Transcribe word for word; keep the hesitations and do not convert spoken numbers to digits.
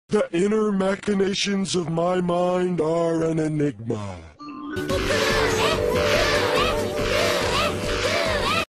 The inner machinations of my mind are an enigma.